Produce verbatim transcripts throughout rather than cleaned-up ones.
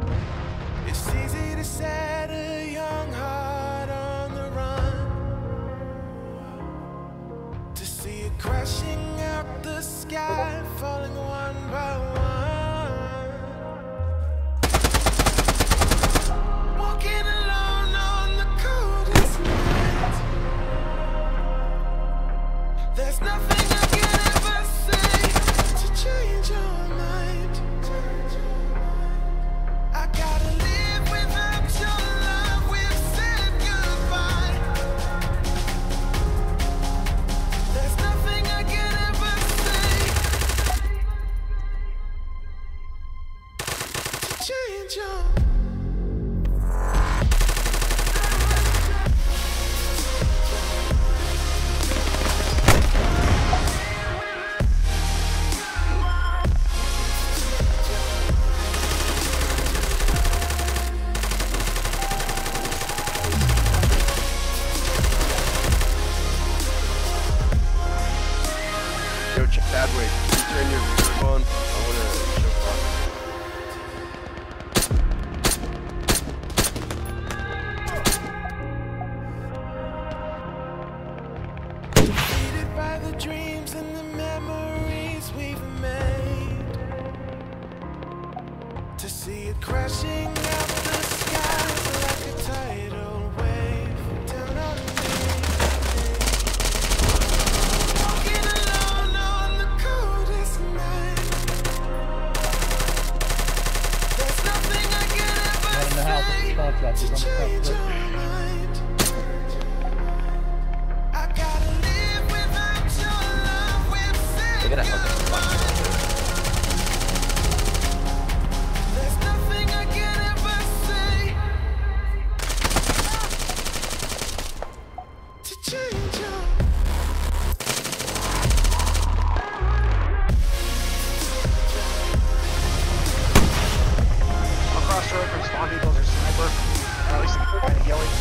It's easy to set a young heart on the run, to see it crashing out the sky, falling one by one. Walking alone on the coldest night. There's nothing I can ever say to change your mind. I gotta live without your love. We've said goodbye. There's nothing I can ever say to change your mind. Yo, Chadwick, turn your phone. I wanna show progress. Defeated by the dreams and the memories we've made, to see it crashing out the skies like a tidal wave down on me. Walking alone on the coldest night. There's nothing I can ever say to change your mind. I gotta live without your love. We've said Look at that. goodbye. There's nothing I can ever say to change your Across the road from spawn vehicles or sniper, or at least kind of yelling.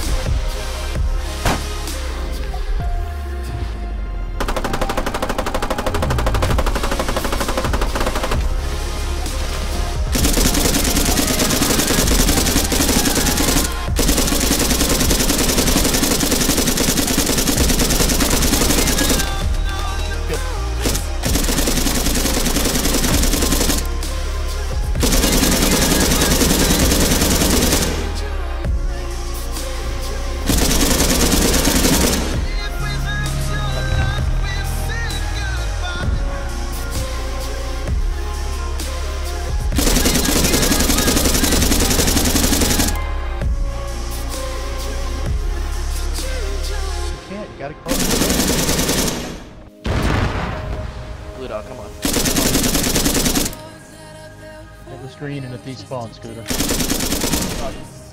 Can't, you gotta close. Blue dog, come on. Hit the screen and a despawn, Scooter.